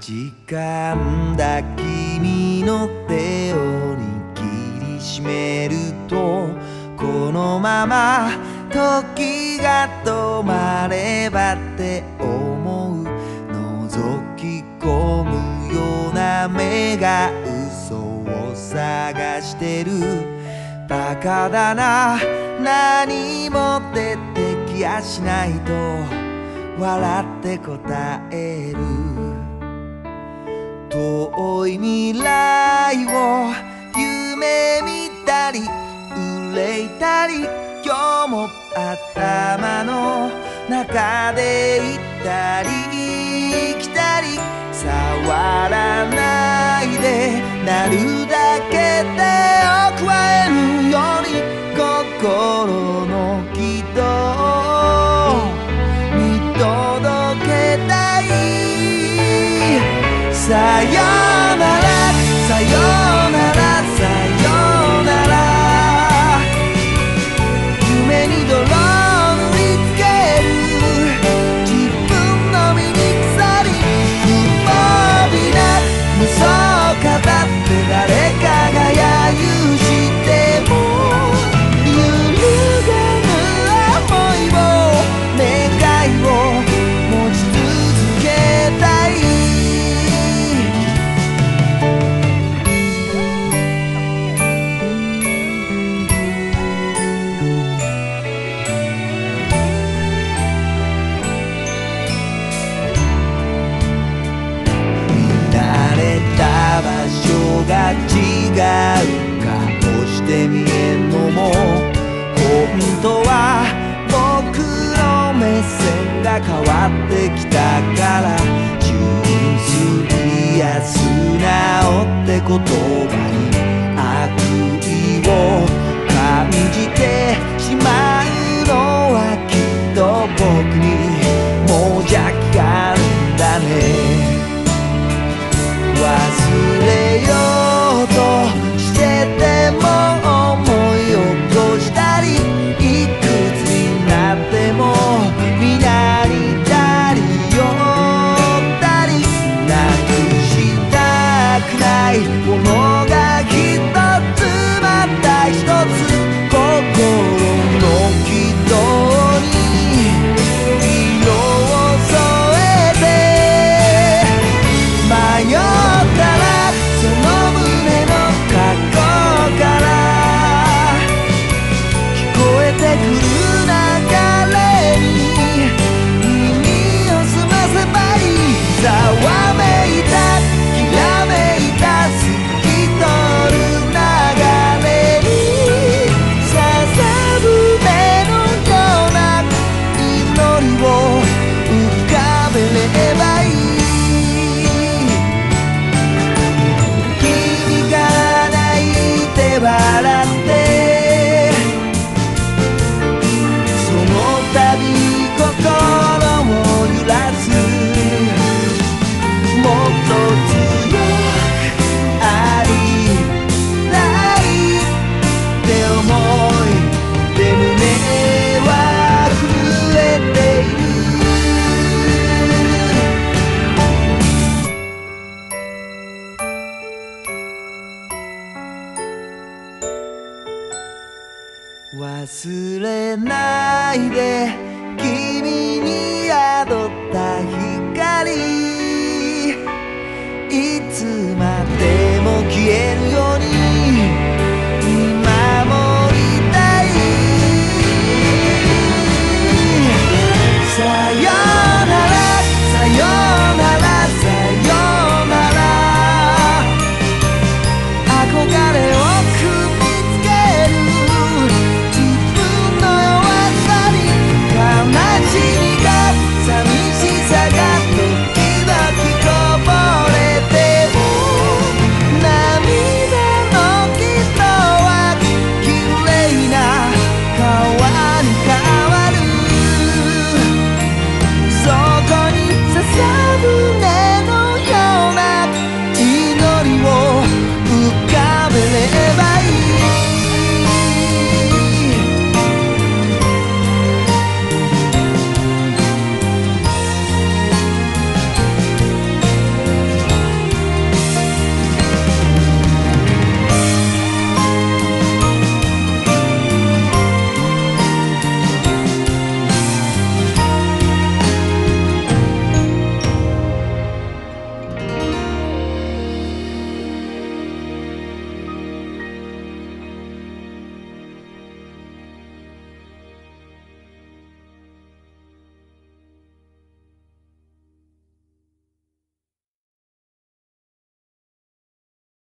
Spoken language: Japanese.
掴んだ君の手を握りしめると、このまま時が止まればって思う。覗き込むような目が嘘を探してる。バカだな、何も出てきやしないと笑って答える。遠い未来を夢見たり憂いたり、今日も頭の中で行ったり来たり、触らないでなるだけ手を加えるように、心の軌道を見届けたい。さよならさよならさよなら、夢に泥を塗りつける自分の身に鎖、無防備な嘘を語って誰かが揶揄しても揺るがぬ想いを願いを持ち続けたい。場所が違う顔して見えんのも、本当は僕の目線が変わってきたから、純粋や素直って言葉に悪意を感じてしまうのは、きっと僕にもう邪気があるんだね。忘れようとしてても思い起こしたり、いくつになっても皆にたり寄ったり、なくしたくないものが一つまた一つ、心の軌道に色を添えて迷う。その胸の過去から聞こえてくる流れに耳を澄ませばいい。ざわめいたきらめいた透き通る流れに、ささぶ目のような祈りを浮かべればいい。笑ってその度心を揺らす、もっと強くありたいって思いで胸は震えている。忘れないで君に宿った光、いつまでも消え